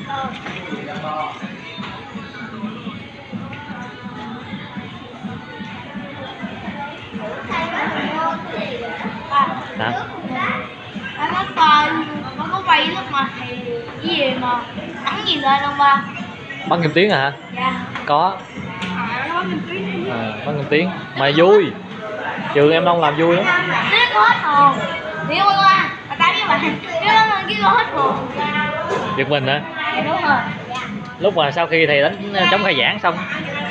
Hả? Nó coi nó có quay lúc mà thì cái gì mà bắn gì lên không ba? Bắn kim tuyến hả? Dạ. Có. Nó bắn kim tuyến. Bắn kim tuyến mà vui, trường em Long làm vui lắm. Nó có hết hồn đi qua mà tám với bạn nó cái có hết hồn. Giật mình hả? Dạ đúng rồi. Lúc mà sau khi thầy đánh chống khai giảng xong.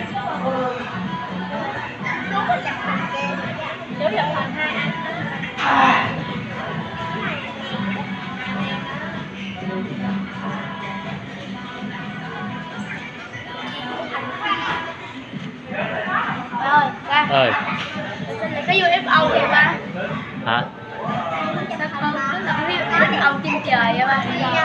Rồi, ba. Ơi. Cái UFO vậy ba. Hả? Sao con cứ là cái UFO trên trời vậy ba?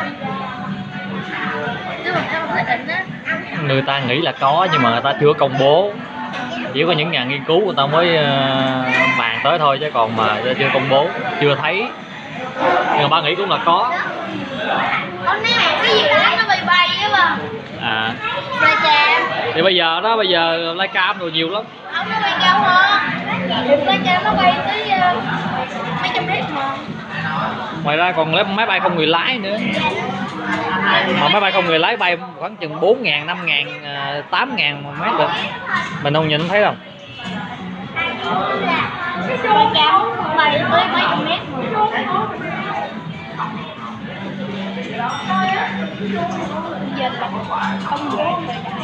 Chứ mà em không xác định á. Người ta nghĩ là có nhưng mà người ta chưa công bố, chỉ có những nhà nghiên cứu người ta mới bàn tới thôi, chứ còn mà chưa công bố, chưa thấy, nhưng mà ba nghĩ cũng là có. Con nè, cái gì đó nó bay bay á ba. À. Bay chạm. Thì bây giờ livecam rồi nhiều lắm. Không, nó bay cao hơn. Bay chạm nó bay tới mấy trăm mét mà. Ngoài ra còn máy bay không người lái nữa. Mà máy bay không người lái bay khoảng chừng 4.000, 5.000, 8.000 một mét được. Mình không nhìn thấy đâu. Bay cao bay tới mấy trăm mét mà. Giờ không